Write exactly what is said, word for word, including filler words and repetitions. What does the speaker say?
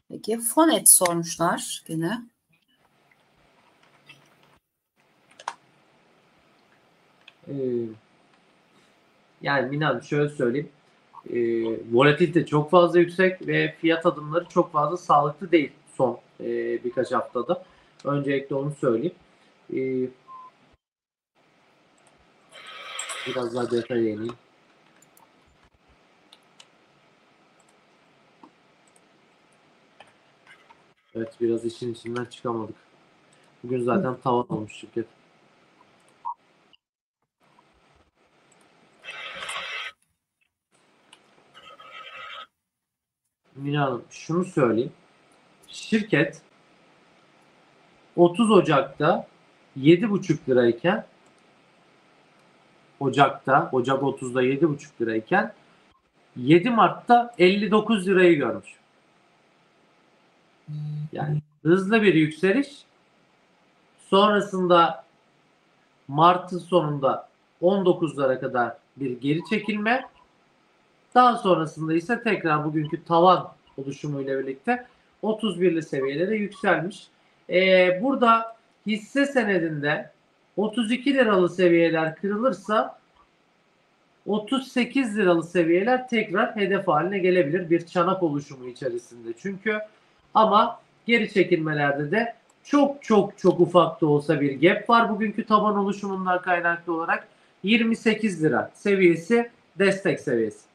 Peki Fonet sormuşlar gene. Ee, yani Mina Hanım şöyle söyleyeyim. E, volatilite çok fazla yüksek ve fiyat adımları çok fazla sağlıklı değil son e, birkaç haftada. Öncelikle onu söyleyeyim. E, biraz daha detaya ineyim. Evet, biraz işin içinden çıkamadık. Bugün zaten tavan olmuş şirket. Mina Hanım şunu söyleyeyim. Şirket otuz Ocak'ta yedi buçuk lirayken Ocak'ta, Ocak otuzda yedi buçuk lirayken yedi Mart'ta elli dokuz lirayı görmüş. Yani hızlı bir yükseliş. Sonrasında Mart'ın sonunda on dokuzlara kadar bir geri çekilme. Daha sonrasında ise tekrar bugünkü tavan oluşumuyla birlikte otuz birli seviyelere yükselmiş. Ee, burada hisse senedinde otuz iki liralı seviyeler kırılırsa otuz sekiz liralı seviyeler tekrar hedef haline gelebilir bir çanak oluşumu içerisinde. Çünkü ama geri çekilmelerde de çok çok çok ufak da olsa bir gap var bugünkü taban oluşumundan kaynaklı olarak. yirmi sekiz lira seviyesi destek seviyesi.